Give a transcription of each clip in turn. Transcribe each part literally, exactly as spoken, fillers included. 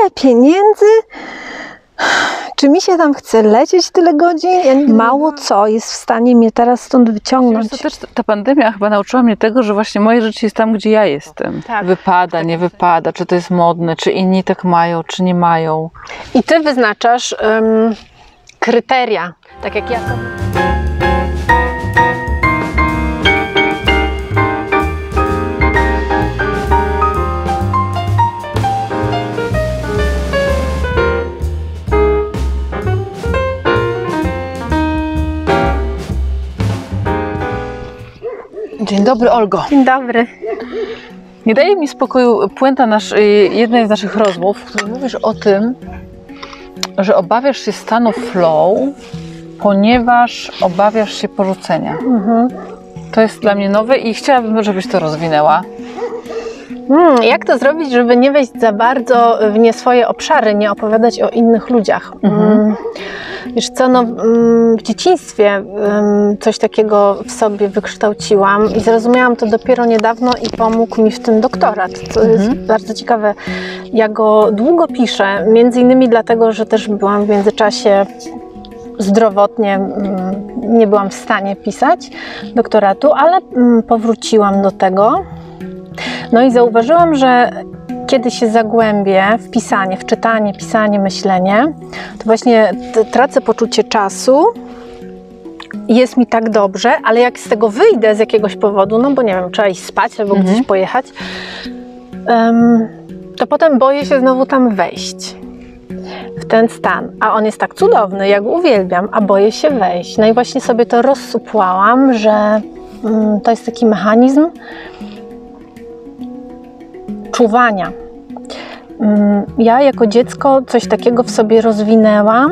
tyle pieniędzy. Czy mi się tam chce lecieć tyle godzin? Ja mało co jest w stanie mnie teraz stąd wyciągnąć. To też ta pandemia chyba nauczyła mnie tego, że właśnie moje życie jest tam, gdzie ja jestem. Tak. Wypada, nie wypada, czy to jest modne, czy inni tak mają, czy nie mają. I ty wyznaczasz um, kryteria, tak jak ja to... Dzień dobry, Olgo. Dzień dobry. Nie daje mi spokoju puenta nasz, jednej z naszych rozmów, w której mówisz o tym, że obawiasz się stanu flow, ponieważ obawiasz się porzucenia. Mhm. To jest dla mnie nowe i chciałabym, żebyś to rozwinęła. Hmm, jak to zrobić, żeby nie wejść za bardzo w nie swoje obszary, nie opowiadać o innych ludziach? Mhm. Wiesz co, no, w dzieciństwie coś takiego w sobie wykształciłam i zrozumiałam to dopiero niedawno i pomógł mi w tym doktorat, co mhm. jest bardzo ciekawe. Ja go długo piszę, między innymi dlatego, że też byłam w międzyczasie zdrowotnie, nie byłam w stanie pisać doktoratu, ale powróciłam do tego. No i zauważyłam, że kiedy się zagłębię w pisanie, w czytanie, pisanie, myślenie, to właśnie tracę poczucie czasu i jest mi tak dobrze, ale jak z tego wyjdę z jakiegoś powodu, no bo nie wiem, trzeba iść spać albo mhm. gdzieś pojechać, um, to potem boję się znowu tam wejść w ten stan. A on jest tak cudowny, ja go uwielbiam, a boję się wejść. No i właśnie sobie to rozsupłałam, że um, to jest taki mechanizm czuwania. Ja jako dziecko coś takiego w sobie rozwinęłam,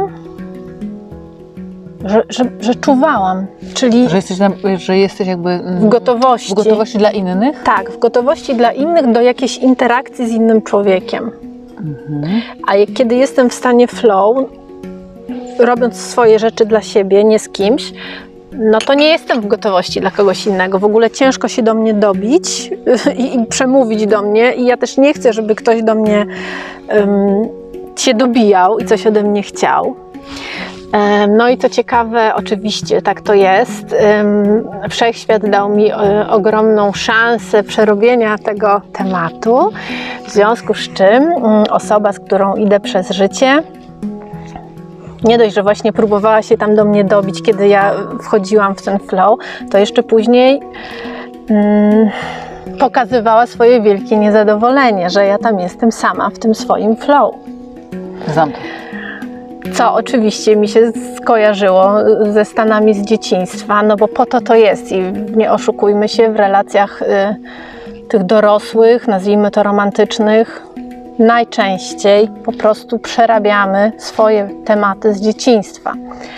że, że, że czuwałam, czyli że jesteś, że jesteś jakby w gotowości. w gotowości dla innych? Tak, w gotowości dla innych do jakiejś interakcji z innym człowiekiem. Mhm. A kiedy jestem w stanie flow, robiąc swoje rzeczy dla siebie, nie z kimś, no to nie jestem w gotowości dla kogoś innego. W ogóle ciężko się do mnie dobić i, i przemówić do mnie i ja też nie chcę, żeby ktoś do mnie um, się dobijał i coś ode mnie chciał. Um, no i co ciekawe, oczywiście tak to jest. Um, Wszechświat dał mi um, ogromną szansę przerobienia tego tematu, w związku z czym um, osoba, z którą idę przez życie, nie dość, że właśnie próbowała się tam do mnie dobić, kiedy ja wchodziłam w ten flow, to jeszcze później mm, pokazywała swoje wielkie niezadowolenie, że ja tam jestem sama w tym swoim flow. Zamknę. Co oczywiście mi się skojarzyło ze stanami z dzieciństwa, no bo po to to jest i nie oszukujmy się, w relacjach y, tych dorosłych, nazwijmy to romantycznych, najczęściej po prostu przerabiamy swoje tematy z dzieciństwa.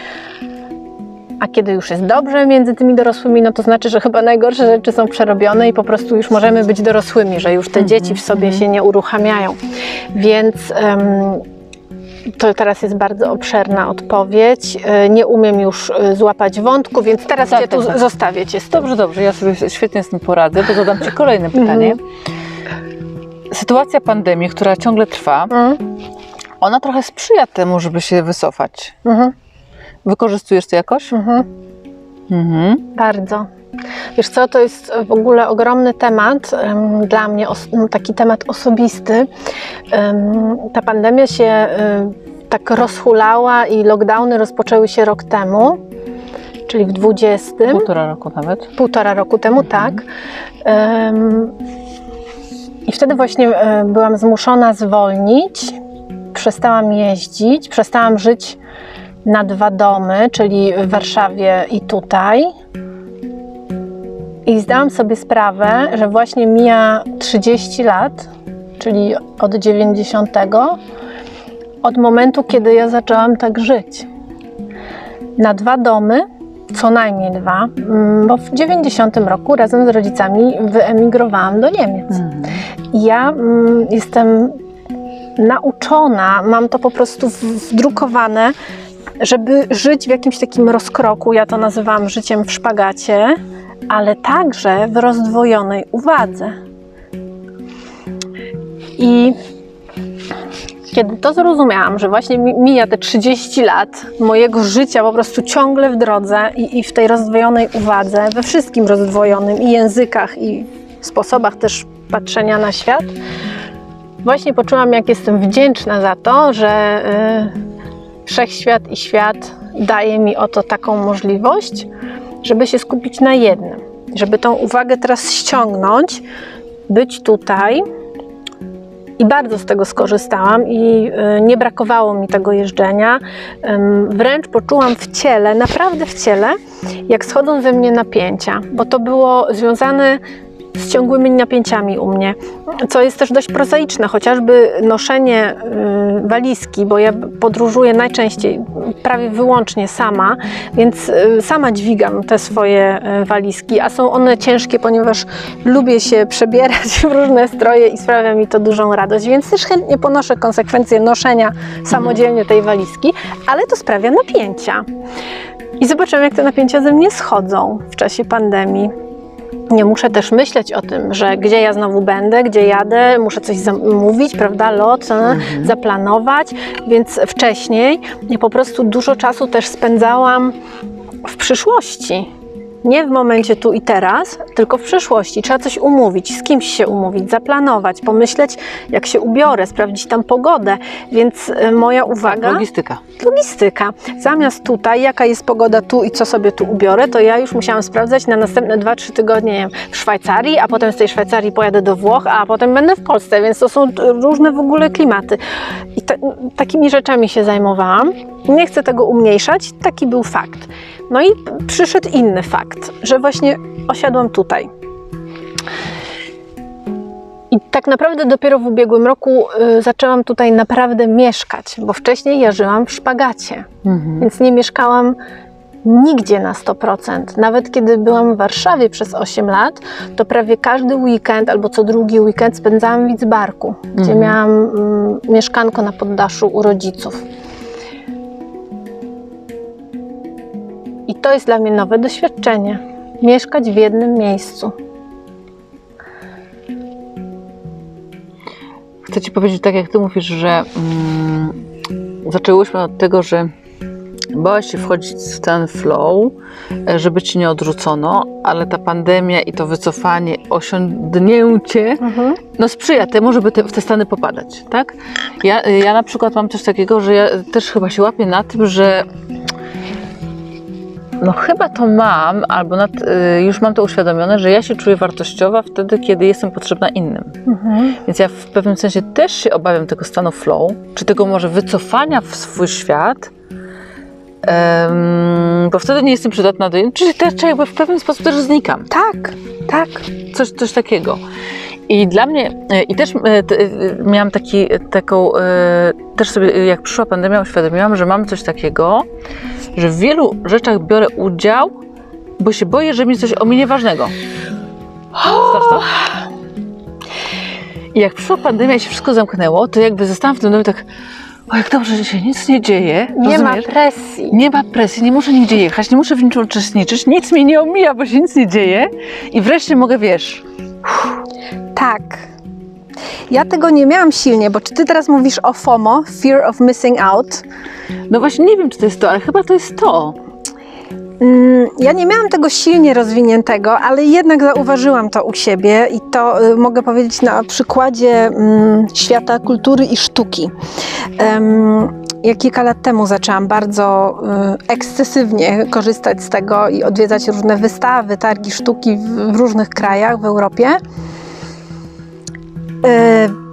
A kiedy już jest dobrze między tymi dorosłymi, no to znaczy, że chyba najgorsze rzeczy są przerobione i po prostu już możemy być dorosłymi, że już te mm-hmm, dzieci w sobie mm-hmm. się nie uruchamiają. Więc um, to teraz jest bardzo obszerna odpowiedź. Nie umiem już złapać wątku, więc teraz tak, cię tak, tu tak. zostawię cię z tym. Dobrze, dobrze, ja sobie świetnie z tym poradzę, bo zadam ci kolejne pytanie. Mm-hmm. Sytuacja pandemii, która ciągle trwa, mm. ona trochę sprzyja temu, żeby się wycofać. Mm-hmm. Wykorzystujesz to jakoś? Mm-hmm. Mm-hmm. Bardzo. Wiesz co, to jest w ogóle ogromny temat um, dla mnie, os- taki temat osobisty. Um, ta pandemia się um, tak rozhulała i lockdowny rozpoczęły się rok temu, czyli w dwudziestym. Półtora roku nawet. Półtora roku temu, mm-hmm. tak. Um, I wtedy właśnie byłam zmuszona zwolnić, przestałam jeździć, przestałam żyć na dwa domy, czyli w Warszawie i tutaj. I zdałam sobie sprawę, że właśnie mija trzydzieści lat, czyli od dziewięćdziesiątego, od momentu, kiedy ja zaczęłam tak żyć. Na dwa domy, co najmniej dwa, bo w dziewięćdziesiątym roku razem z rodzicami wyemigrowałam do Niemiec. Mhm. Ja mm, jestem nauczona, mam to po prostu wdrukowane, żeby żyć w jakimś takim rozkroku, ja to nazywam życiem w szpagacie, ale także w rozdwojonej uwadze. I kiedy to zrozumiałam, że właśnie mija te trzydzieści lat mojego życia po prostu ciągle w drodze i, i w tej rozdwojonej uwadze, we wszystkim rozdwojonym, i językach, i sposobach też patrzenia na świat, właśnie poczułam, jak jestem wdzięczna za to, że y, wszechświat i świat daje mi oto taką możliwość, żeby się skupić na jednym, żeby tą uwagę teraz ściągnąć, być tutaj. I bardzo z tego skorzystałam i y, nie brakowało mi tego jeżdżenia. Ym, wręcz poczułam w ciele, naprawdę w ciele, jak schodzą ze mnie napięcia, bo to było związane z ciągłymi napięciami u mnie, co jest też dość prozaiczne, chociażby noszenie y, walizki, bo ja podróżuję najczęściej prawie wyłącznie sama, więc y, sama dźwigam te swoje y, walizki, a są one ciężkie, ponieważ lubię się przebierać w różne stroje i sprawia mi to dużą radość, więc też chętnie ponoszę konsekwencje noszenia samodzielnie tej walizki, ale to sprawia napięcia. I zobaczyłam, jak te napięcia ze mnie schodzą w czasie pandemii. Nie muszę też myśleć o tym, że gdzie ja znowu będę, gdzie jadę, muszę coś zamówić, prawda, lot, mhm. zaplanować, więc wcześniej ja po prostu dużo czasu też spędzałam w przyszłości. Nie w momencie tu i teraz, tylko w przyszłości. Trzeba coś umówić, z kimś się umówić, zaplanować, pomyśleć, jak się ubiorę, sprawdzić tam pogodę, więc moja uwaga... Logistyka. Logistyka. Zamiast tutaj, jaka jest pogoda tu i co sobie tu ubiorę, to ja już musiałam sprawdzać na następne dwa trzy tygodnie, nie wiem, w Szwajcarii, a potem z tej Szwajcarii pojadę do Włoch, a potem będę w Polsce, więc to są różne w ogóle klimaty. I ta, takimi rzeczami się zajmowałam. Nie chcę tego umniejszać, taki był fakt. No i przyszedł inny fakt, że właśnie osiadłam tutaj. I tak naprawdę dopiero w ubiegłym roku y, zaczęłam tutaj naprawdę mieszkać, bo wcześniej ja żyłam w szpagacie, mhm. więc nie mieszkałam nigdzie na sto procent. Nawet kiedy byłam w Warszawie przez osiem lat, to prawie każdy weekend albo co drugi weekend spędzałam w Widzbarku, mhm. gdzie miałam mm, mieszkanko na poddaszu u rodziców. I to jest dla mnie nowe doświadczenie. Mieszkać w jednym miejscu. Chcę Ci powiedzieć, tak jak Ty mówisz, że mm, zaczęłyśmy od tego, że bałaś się wchodzić w stan flow, żeby Ci nie odrzucono, ale ta pandemia i to wycofanie, osiągnięcie, mhm. no sprzyja temu, żeby te, w te stany popadać, tak? Ja, ja na przykład mam coś takiego, że ja też chyba się łapię na tym, że no chyba to mam, albo nad, y, już mam to uświadomione, że ja się czuję wartościowa wtedy, kiedy jestem potrzebna innym. Mhm. Więc ja w pewnym sensie też się obawiam tego stanu flow, czy tego może wycofania w swój świat, um, bo wtedy nie jestem przydatna do innych, czyli też jakby w pewien sposób też znikam. Tak, tak. Coś, coś takiego. I dla mnie, i też miałam taki, taką, też sobie jak przyszła pandemia uświadomiłam, że mam coś takiego, że w wielu rzeczach biorę udział, bo się boję, że mi coś ominie ważnego. Znasz to? I jak przyszła pandemia i się wszystko zamknęło, to jakby zostałam w tym domu tak, o jak dobrze, że się nic nie dzieje. Nie rozumiesz? ma presji. Nie ma presji, nie muszę nigdzie jechać, nie muszę w niczym uczestniczyć, nic mnie nie omija, bo się nic nie dzieje i wreszcie mogę, wiesz... Tak. Ja tego nie miałam silnie, bo czy ty teraz mówisz o FOMO, Fear of Missing Out? No właśnie nie wiem, czy to jest to, ale chyba to jest to. Ja nie miałam tego silnie rozwiniętego, ale jednak zauważyłam to u siebie i to y, mogę powiedzieć na przykładzie y, świata kultury i sztuki. Um, Ja kilka lat temu zaczęłam bardzo y, ekscesywnie korzystać z tego i odwiedzać różne wystawy, targi sztuki w, w różnych krajach w Europie. Y,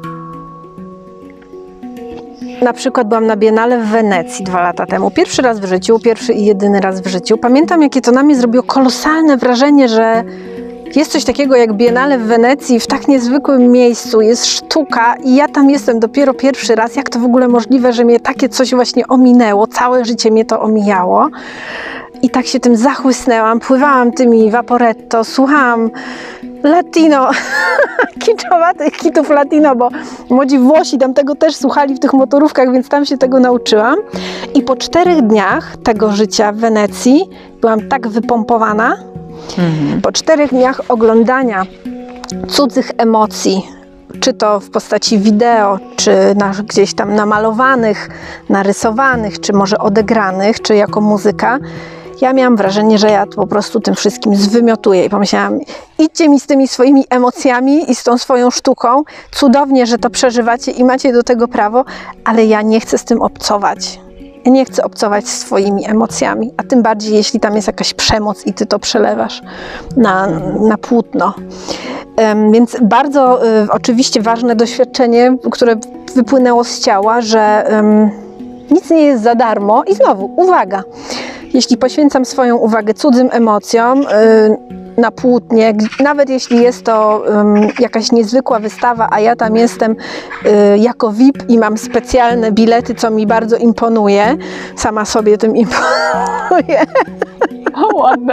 na przykład byłam na Biennale w Wenecji dwa lata temu. Pierwszy raz w życiu, pierwszy i jedyny raz w życiu. Pamiętam, jakie to na mnie zrobiło kolosalne wrażenie, że jest coś takiego jak Biennale w Wenecji, w tak niezwykłym miejscu, jest sztuka i ja tam jestem dopiero pierwszy raz. Jak to w ogóle możliwe, że mnie takie coś właśnie ominęło? Całe życie mnie to omijało. I tak się tym zachłysnęłam, pływałam tymi Vaporetto, słuchałam latino, kiczowatych kitów latino, bo młodzi Włosi tam tego też słuchali w tych motorówkach, więc tam się tego nauczyłam. I po czterech dniach tego życia w Wenecji byłam tak wypompowana, mhm. po czterech dniach oglądania cudzych emocji, czy to w postaci wideo, czy na, gdzieś tam namalowanych, narysowanych, czy może odegranych, czy jako muzyka, ja miałam wrażenie, że ja po prostu tym wszystkim zwymiotuję i pomyślałam, idźcie mi z tymi swoimi emocjami i z tą swoją sztuką, cudownie, że to przeżywacie i macie do tego prawo, ale ja nie chcę z tym obcować. Ja nie chcę obcować z swoimi emocjami, a tym bardziej, jeśli tam jest jakaś przemoc i ty to przelewasz na, na płótno. Um, więc bardzo y, oczywiście ważne doświadczenie, które wypłynęło z ciała, że um, nic nie jest za darmo i znowu, uwaga, jeśli poświęcam swoją uwagę cudzym emocjom, y, na płótnie, nawet jeśli jest to um, jakaś niezwykła wystawa, a ja tam jestem y, jako V I P i mam specjalne bilety, co mi bardzo imponuje, sama sobie tym imponuję. O, ładne.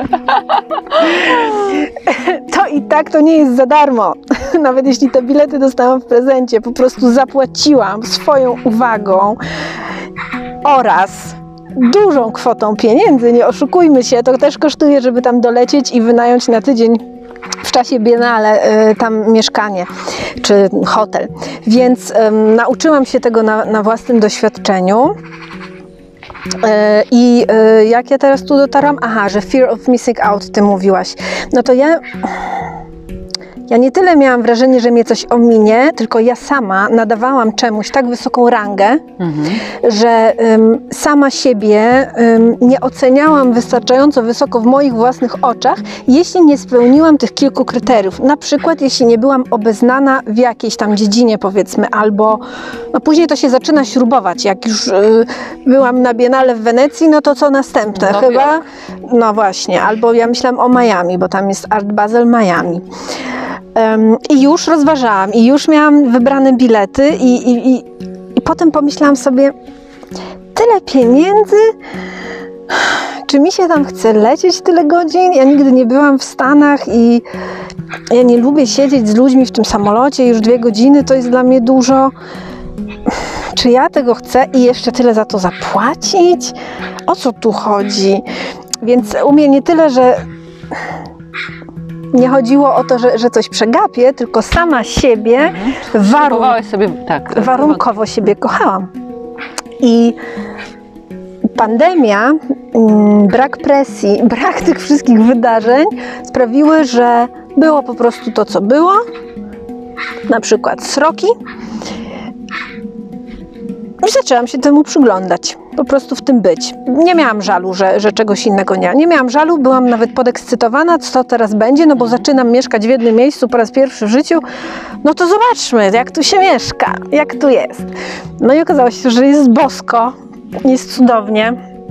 To i tak to nie jest za darmo. Nawet jeśli te bilety dostałam w prezencie, po prostu zapłaciłam swoją uwagą oraz dużą kwotą pieniędzy, nie oszukujmy się, to też kosztuje, żeby tam dolecieć i wynająć na tydzień w czasie Biennale y, tam mieszkanie czy hotel. Więc y, nauczyłam się tego na, na własnym doświadczeniu. I jak ja teraz tu dotarłam? Aha, że fear of missing out, ty mówiłaś. No to ja... Ja nie tyle miałam wrażenie, że mnie coś ominie, tylko ja sama nadawałam czemuś tak wysoką rangę, mhm. że um, sama siebie um, nie oceniałam wystarczająco wysoko w moich własnych oczach, jeśli nie spełniłam tych kilku kryteriów. Na przykład, jeśli nie byłam obeznana w jakiejś tam dziedzinie, powiedzmy, albo no później to się zaczyna śrubować. Jak już y, byłam na Biennale w Wenecji, no to co następne? No Chyba, jak? no właśnie, albo ja myślałam o Miami, bo tam jest Art Basel Miami. Um, I już rozważałam, i już miałam wybrane bilety i, i, i, i potem pomyślałam sobie, tyle pieniędzy, czy mi się tam chce lecieć tyle godzin? Ja nigdy nie byłam w Stanach i ja nie lubię siedzieć z ludźmi w tym samolocie, już dwie godziny to jest dla mnie dużo. Czy ja tego chcę i jeszcze tyle za to zapłacić? O co tu chodzi? Więc u mnie nie tyle, że nie chodziło o to, że, że coś przegapię, tylko sama siebie mhm. warun sobie, tak, warunkowo siebie kochałam. I pandemia, brak presji, brak tych wszystkich wydarzeń sprawiły, że było po prostu to, co było, na przykład sroki. I zaczęłam się temu przyglądać, po prostu w tym być. Nie miałam żalu, że, że czegoś innego nie. Nie miałam żalu, byłam nawet podekscytowana, co teraz będzie, no bo zaczynam mieszkać w jednym miejscu po raz pierwszy w życiu. No to zobaczmy, jak tu się mieszka, jak tu jest. No i okazało się, że jest bosko, jest cudownie.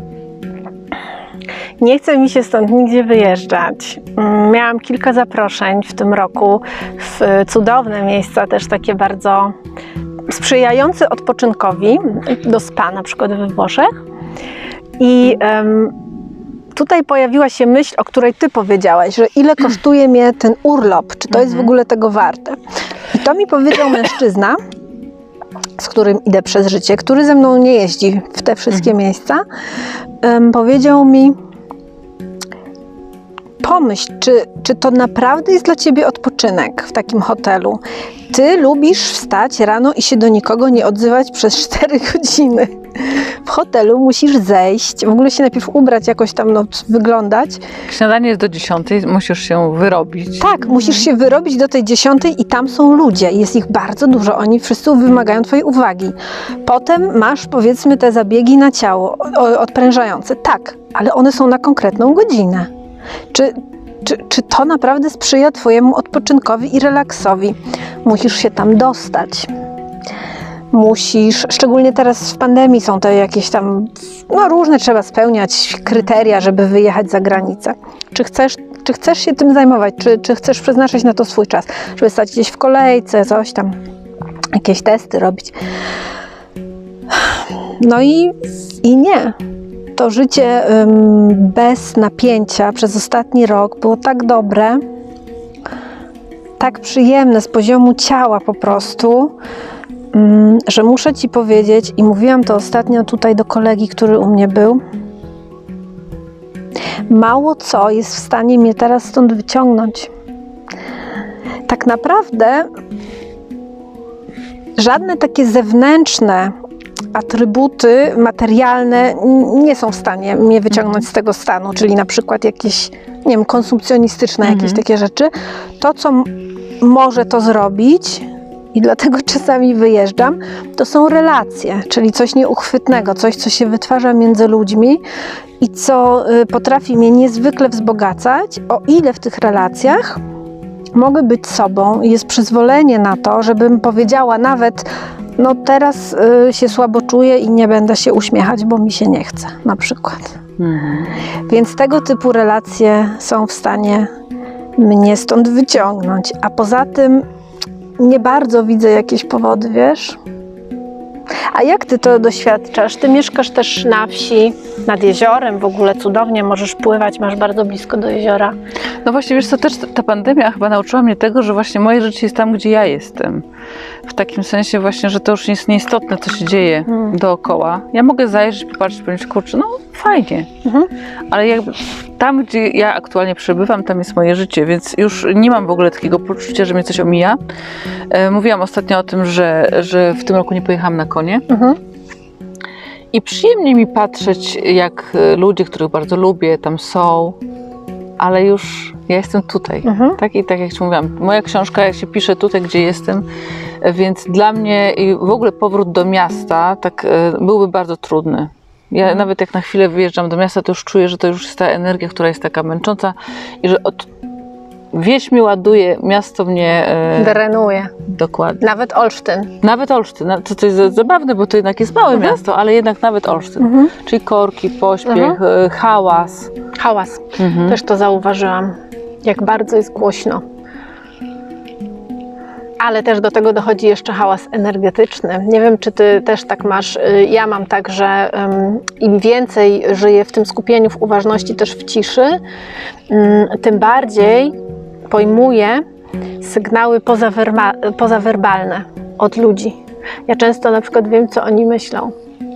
Nie chce mi się stąd nigdzie wyjeżdżać. Miałam kilka zaproszeń w tym roku w cudowne miejsca, też takie bardzo sprzyjające odpoczynkowi, do spa na przykład we Włoszech. I um, tutaj pojawiła się myśl, o której ty powiedziałaś, że ile kosztuje mnie ten urlop, czy to jest w ogóle tego warte. I to mi powiedział mężczyzna, z którym idę przez życie, który ze mną nie jeździ w te wszystkie miejsca, um, powiedział mi: pomyśl, czy, czy to naprawdę jest dla ciebie odpoczynek w takim hotelu. Ty lubisz wstać rano i się do nikogo nie odzywać przez cztery godziny. W hotelu musisz zejść, w ogóle się najpierw ubrać, jakoś tam no, wyglądać. Śniadanie jest do dziesiątej, musisz się wyrobić. Tak, musisz się wyrobić do tej dziesiątej i tam są ludzie. Jest ich bardzo dużo, oni wszyscy wymagają twojej uwagi. Potem masz, powiedzmy, te zabiegi na ciało odprężające. Tak, ale one są na konkretną godzinę. Czy, czy, czy to naprawdę sprzyja twojemu odpoczynkowi i relaksowi? Musisz się tam dostać. Musisz, szczególnie teraz w pandemii są to jakieś tam, no różne trzeba spełniać kryteria, żeby wyjechać za granicę. Czy chcesz, czy chcesz się tym zajmować? Czy, czy chcesz przeznaczyć na to swój czas? Żeby stać gdzieś w kolejce, coś tam, jakieś testy robić. No i, i nie. To życie um, bez napięcia przez ostatni rok było tak dobre, tak przyjemne z poziomu ciała po prostu, um, że muszę ci powiedzieć, i mówiłam to ostatnio tutaj do kolegi, który u mnie był, mało co jest w stanie mnie teraz stąd wyciągnąć. Tak naprawdę żadne takie zewnętrzne atrybuty materialne nie są w stanie mnie wyciągnąć z tego stanu, czyli na przykład jakieś, nie wiem, konsumpcjonistyczne jakieś Mhm. takie rzeczy. To, co m- może to zrobić i dlatego czasami wyjeżdżam, to są relacje, czyli coś nieuchwytnego, coś, co się wytwarza między ludźmi i co y, potrafi mnie niezwykle wzbogacać, o ile w tych relacjach mogę być sobą i jest przyzwolenie na to, żebym powiedziała nawet, no teraz y, się słabo czuję i nie będę się uśmiechać, bo mi się nie chce, na przykład. Mhm. Więc tego typu relacje są w stanie mnie stąd wyciągnąć. A poza tym nie bardzo widzę jakieś powody, wiesz? A jak ty to doświadczasz? Ty mieszkasz też na wsi, nad jeziorem, w ogóle cudownie, możesz pływać, masz bardzo blisko do jeziora. No właśnie, wiesz co, też ta pandemia chyba nauczyła mnie tego, że właśnie moje życie jest tam, gdzie ja jestem. W takim sensie właśnie, że to już jest nieistotne, co się dzieje Hmm. dookoła. Ja mogę zajrzeć, popatrzeć, powiedzieć, kurczę, no fajnie. Mhm. Ale jakby tam, gdzie ja aktualnie przebywam, tam jest moje życie, więc już nie mam w ogóle takiego poczucia, że mnie coś omija. E, mówiłam ostatnio o tym, że, że w tym roku nie pojechałam na konie. Mhm. I przyjemnie mi patrzeć, jak e, ludzie, których bardzo lubię, tam są, ale już ja jestem tutaj. Mhm. Tak? I tak jak ci mówiłam, moja książka się pisze tutaj, gdzie jestem, e, więc dla mnie i w ogóle powrót do miasta tak e, byłby bardzo trudny. Ja Mhm. nawet jak na chwilę wyjeżdżam do miasta, to już czuję, że to już jest ta energia, która jest taka męcząca i że od... wieś mi ładuje, miasto mnie... E, Drenuje. dokładnie. Nawet Olsztyn. Nawet Olsztyn, no, to, to jest zabawne, bo to jednak jest małe Mhm. miasto, ale jednak nawet Olsztyn. Mhm. Czyli korki, pośpiech, Mhm. e, hałas. Hałas. Mhm. Też to zauważyłam, jak bardzo jest głośno. Ale też do tego dochodzi jeszcze hałas energetyczny. Nie wiem, czy ty też tak masz. Y, Ja mam tak, że um, im więcej żyję w tym skupieniu, w uważności, też w ciszy, um, tym bardziej pojmuję sygnały pozawerma- pozawerbalne od ludzi. Ja często na przykład wiem, co oni myślą.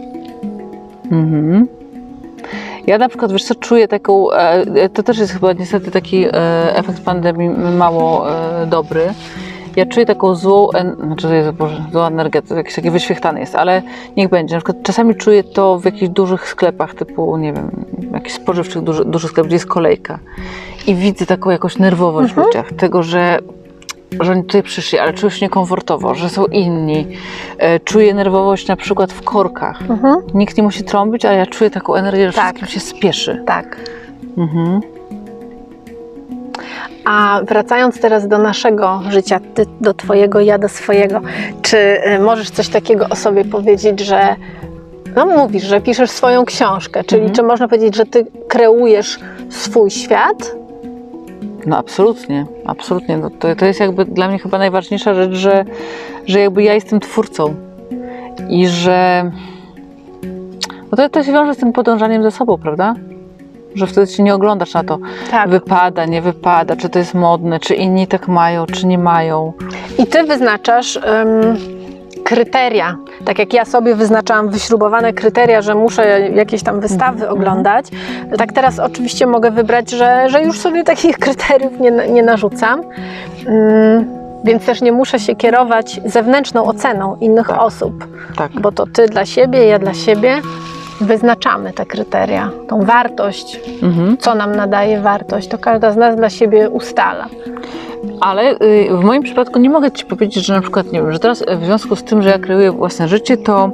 Mhm. Ja na przykład, wiesz co, czuję taką, e, to też jest chyba niestety taki e, efekt pandemii mało e, dobry. Ja czuję taką złą, en, znaczy Jezu Boże, złą energię, to jakiś taki wyświechtany jest, ale niech będzie. Na przykład czasami czuję to w jakichś dużych sklepach, typu, nie wiem, jakichś spożywczych duży, dużych sklepach, gdzie jest kolejka. I widzę taką jakąś nerwowość Mhm. w ludziach, tego, że że oni tutaj przyszli, ale czuję się niekomfortowo, że są inni. E, czuję nerwowość na przykład w korkach. Mhm. Nikt nie musi trąbić, ale ja czuję taką energię, że Tak. wszystkim się spieszy. Tak. Mhm. A wracając teraz do naszego życia, ty do twojego, ja do swojego, czy y, możesz coś takiego o sobie powiedzieć, że no mówisz, że piszesz swoją książkę, czyli Mhm. czy można powiedzieć, że ty kreujesz swój świat? No absolutnie, absolutnie. No to, to jest jakby dla mnie chyba najważniejsza rzecz, że, że jakby ja jestem twórcą i że no to, to się wiąże z tym podążaniem za sobą, prawda? Że wtedy się nie oglądasz na to, Tak. wypada, nie wypada, czy to jest modne, czy inni tak mają, czy nie mają. I ty wyznaczasz ym, kryteria, tak jak ja sobie wyznaczałam wyśrubowane kryteria, że muszę jakieś tam wystawy Mhm. oglądać, tak teraz oczywiście mogę wybrać, że, że już sobie takich kryteriów nie, nie narzucam, ym, więc też nie muszę się kierować zewnętrzną oceną innych Tak. osób, Tak. bo to ty dla siebie, ja dla siebie wyznaczamy te kryteria, tą wartość, Mhm. co nam nadaje wartość, to każda z nas dla siebie ustala. Ale y, w moim przypadku nie mogę ci powiedzieć, że na przykład, nie wiem, że teraz w związku z tym, że ja kreuję własne życie, to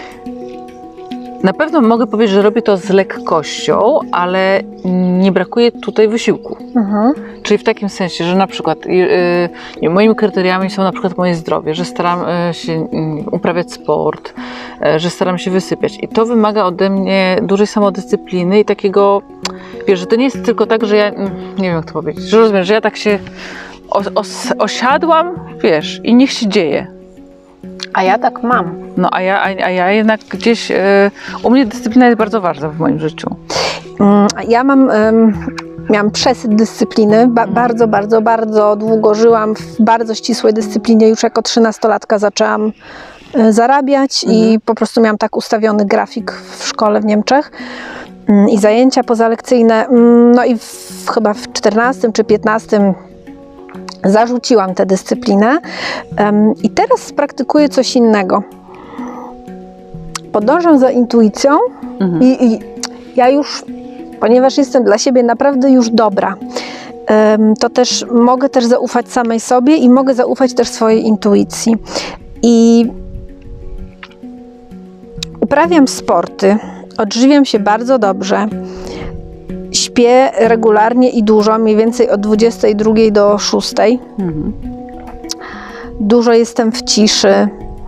na pewno mogę powiedzieć, że robię to z lekkością, ale nie brakuje tutaj wysiłku. Mhm. Czyli w takim sensie, że na przykład y, y, nie, moimi kryteriami są na przykład moje zdrowie, że staram y, się y, uprawiać sport, y, że staram się wysypiać. I to wymaga ode mnie dużej samodyscypliny i takiego, wiesz, że to nie jest tylko tak, że ja, nie wiem jak to powiedzieć, że rozumiem, że ja tak się os, os, osiadłam, wiesz, i niech się dzieje. A ja tak mam. No a ja, a, a ja jednak gdzieś, y, u mnie dyscyplina jest bardzo ważna w moim życiu. Mm, Ja mam, em, miałam przesyt dyscypliny. Ba- bardzo, bardzo, bardzo długo żyłam w bardzo ścisłej dyscyplinie. Już jako trzynastolatka zaczęłam e, zarabiać i po prostu miałam tak ustawiony grafik w szkole w Niemczech mm, i zajęcia pozalekcyjne. Mm, No i w, chyba w czternastym czy piętnastym Zarzuciłam tę dyscyplinę um, i teraz praktykuję coś innego. Podążam za intuicją mhm. i, i ja już, ponieważ jestem dla siebie naprawdę już dobra, um, to też mogę też zaufać samej sobie i mogę zaufać też swojej intuicji. I uprawiam sporty, odżywiam się bardzo dobrze, śpię regularnie i dużo, mniej więcej od dwudziestej drugiej do szóstej. Mhm. Dużo jestem w ciszy.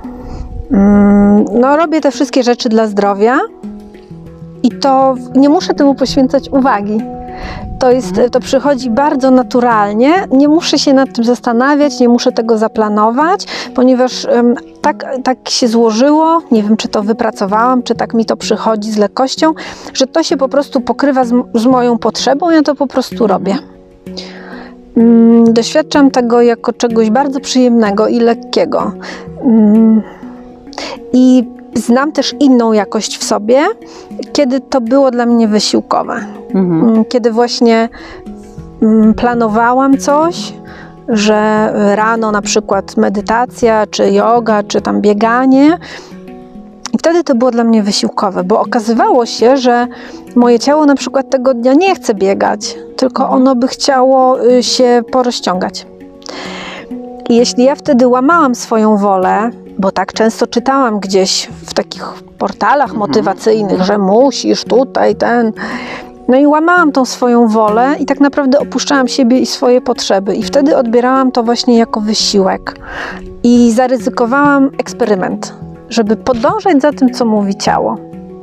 No, robię te wszystkie rzeczy dla zdrowia i to nie muszę temu poświęcać uwagi. To, jest, to przychodzi bardzo naturalnie, nie muszę się nad tym zastanawiać, nie muszę tego zaplanować, ponieważ um, tak, tak się złożyło, nie wiem, czy to wypracowałam, czy tak mi to przychodzi z lekkością, że to się po prostu pokrywa z, z moją potrzebą, ja to po prostu robię. Um, doświadczam tego jako czegoś bardzo przyjemnego i lekkiego. Um, I znam też inną jakość w sobie, kiedy to było dla mnie wysiłkowe. Mhm. Kiedy właśnie planowałam coś, że rano na przykład medytacja, czy yoga, czy tam bieganie. I wtedy to było dla mnie wysiłkowe, bo okazywało się, że moje ciało na przykład tego dnia nie chce biegać, tylko ono by chciało się porozciągać. I jeśli ja wtedy łamałam swoją wolę, bo tak często czytałam gdzieś w takich portalach motywacyjnych, że musisz tutaj, ten... No i łamałam tą swoją wolę i tak naprawdę opuszczałam siebie i swoje potrzeby. I wtedy odbierałam to właśnie jako wysiłek. I zaryzykowałam eksperyment, żeby podążać za tym, co mówi ciało.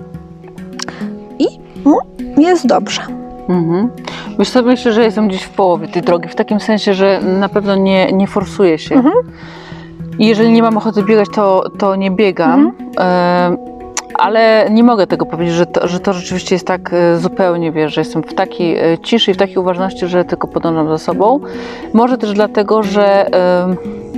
I no, jest dobrze. Mhm. Wiesz co, myślę, że jestem gdzieś w połowie tej drogi, w takim sensie, że na pewno nie, nie forsuję się. Mhm. I jeżeli nie mam ochoty biegać, to, to nie biegam. Mhm. E, ale nie mogę tego powiedzieć, że to, że to rzeczywiście jest tak zupełnie, wiesz, że jestem w takiej ciszy i w takiej uważności, że tylko podążam za sobą. Może też dlatego, że e,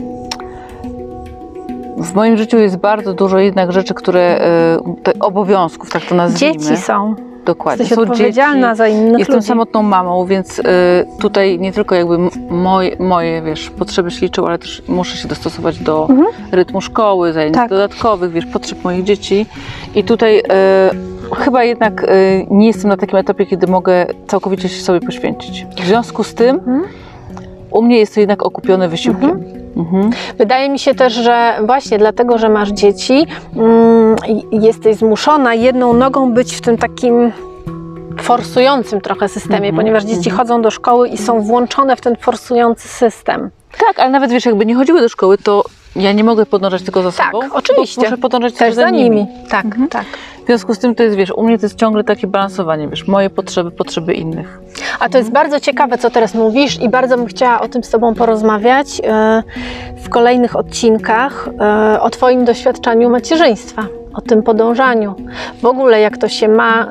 w moim życiu jest bardzo dużo jednak rzeczy, które, e, obowiązków, tak to nazwijmy. Dzieci są. Dokładnie. Jesteś odpowiedzialna dzieci, za innych Jestem ludzi. samotną mamą, więc y, tutaj nie tylko jakby moje, moje wiesz, potrzeby się liczą, ale też muszę się dostosować do mhm. rytmu szkoły, zajęć tak. dodatkowych, wiesz, potrzeb moich dzieci. I tutaj y, chyba jednak y, nie jestem na takim etapie, kiedy mogę całkowicie się sobie poświęcić. W związku z tym mhm. u mnie jest to jednak okupione wysiłkiem. Mhm. Mhm. Wydaje mi się też, że właśnie dlatego, że masz dzieci, mm, jesteś zmuszona jedną nogą być w tym takim forsującym trochę systemie, mhm. ponieważ dzieci mhm. chodzą do szkoły i są włączone w ten forsujący system. Tak, ale nawet wiesz, jakby nie chodziły do szkoły, to ja nie mogę podążać tylko za sobą. Tak, oczywiście. Muszę podążać też za nimi. nimi. Tak, mhm. tak. W związku z tym to jest, wiesz, u mnie to jest ciągle takie balansowanie, wiesz, moje potrzeby, potrzeby innych. A to jest bardzo ciekawe, co teraz mówisz i bardzo bym chciała o tym z Tobą porozmawiać w kolejnych odcinkach, o Twoim doświadczaniu macierzyństwa, o tym podążaniu. W ogóle jak to się ma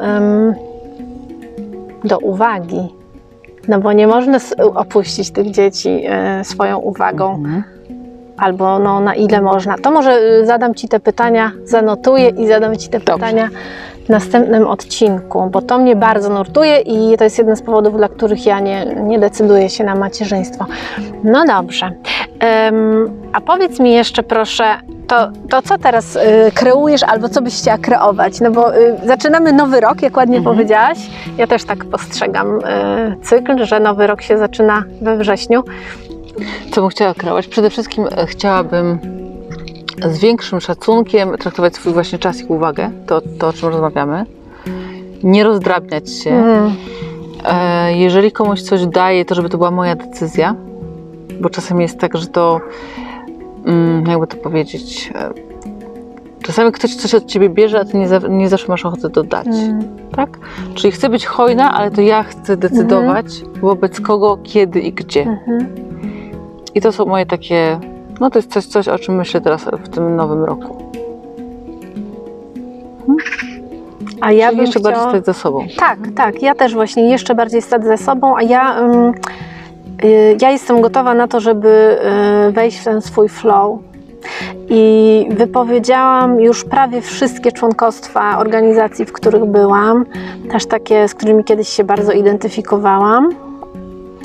do uwagi, no bo nie można opuścić tych dzieci swoją uwagą. Mhm. Albo no, na ile można. To może zadam Ci te pytania, zanotuję i zadam Ci te Dobrze. pytania w następnym odcinku, bo to mnie bardzo nurtuje i to jest jeden z powodów, dla których ja nie, nie decyduję się na macierzyństwo. No dobrze. Um, a powiedz mi jeszcze proszę, to, to co teraz y, kreujesz albo co byś chciała kreować? No bo y, zaczynamy nowy rok, jak ładnie mhm. powiedziałaś. Ja też tak postrzegam y, cykl, że nowy rok się zaczyna we wrześniu. Co bym chciała kreować? Przede wszystkim chciałabym z większym szacunkiem traktować swój właśnie czas i uwagę, to, to o czym rozmawiamy. Nie rozdrabniać się. Mm. E, jeżeli komuś coś daję, to żeby to była moja decyzja, bo czasem jest tak, że to, mm, jakby to powiedzieć, e, czasami ktoś coś od ciebie bierze, a ty nie, za, nie zawsze masz ochotę to dać. Mm. Tak? Czyli chcę być hojna, ale to ja chcę decydować mm. wobec kogo, kiedy i gdzie. Mm-hmm. I to są moje takie, no to jest coś, coś, o czym myślę teraz w tym nowym roku. Hmm? A ja bym jeszcze chciała... bardziej stać za sobą. Tak, tak, ja też właśnie jeszcze bardziej stać za sobą, a ja, um, y, ja jestem gotowa na to, żeby y, wejść w ten swój flow. I wypowiedziałam już prawie wszystkie członkostwa organizacji, w których byłam, też takie, z którymi kiedyś się bardzo identyfikowałam.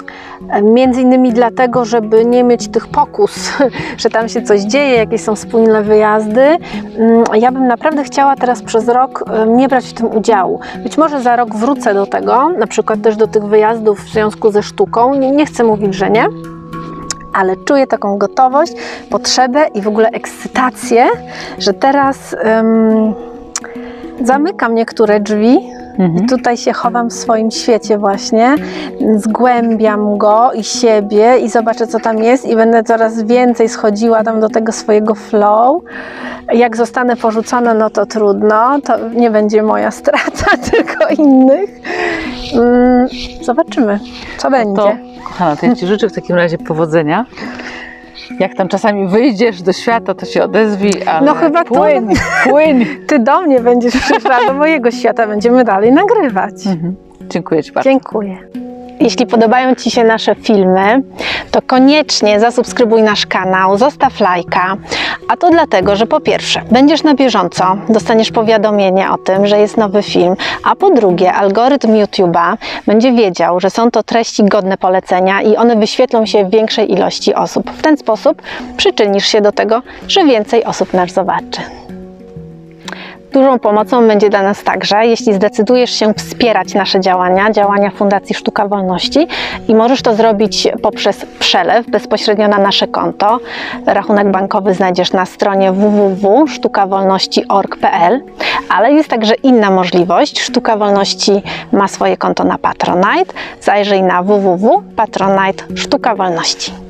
Między innymi dlatego, żeby nie mieć tych pokus, że tam się coś dzieje, jakieś są wspólne wyjazdy. Ja bym naprawdę chciała teraz przez rok nie brać w tym udziału. Być może za rok wrócę do tego, na przykład też do tych wyjazdów w związku ze sztuką. Nie, nie chcę mówić, że nie, ale czuję taką gotowość, potrzebę i w ogóle ekscytację, że teraz um, zamykam niektóre drzwi. I tutaj się chowam w swoim świecie właśnie, zgłębiam go i siebie i zobaczę, co tam jest i będę coraz więcej schodziła tam do tego swojego flow. Jak zostanę porzucona, no to trudno, to nie będzie moja strata, tylko innych. Zobaczymy, co będzie. To, kochana, to ja Ci życzę w takim razie powodzenia. Jak tam czasami wyjdziesz do świata, to się odezwij, ale no chyba płyń, to... płyń. Ty do mnie będziesz przyszła, do mojego świata, będziemy dalej nagrywać. Mhm. Dziękuję Ci bardzo. Dziękuję. Jeśli podobają Ci się nasze filmy, to koniecznie zasubskrybuj nasz kanał, zostaw lajka. A to dlatego, że po pierwsze, będziesz na bieżąco, dostaniesz powiadomienie o tym, że jest nowy film, a po drugie, algorytm YouTube'a będzie wiedział, że są to treści godne polecenia i one wyświetlą się w większej ilości osób. W ten sposób przyczynisz się do tego, że więcej osób nas zobaczy. Dużą pomocą będzie dla nas także, jeśli zdecydujesz się wspierać nasze działania, działania Fundacji Sztuka Wolności i możesz to zrobić poprzez przelew bezpośrednio na nasze konto. Rachunek bankowy znajdziesz na stronie w w w kropka sztuka wolności kropka org kropka p l, ale jest także inna możliwość. Sztuka Wolności ma swoje konto na Patronite. Zajrzyj na w w w kropka patronite kropka sztuka wolności.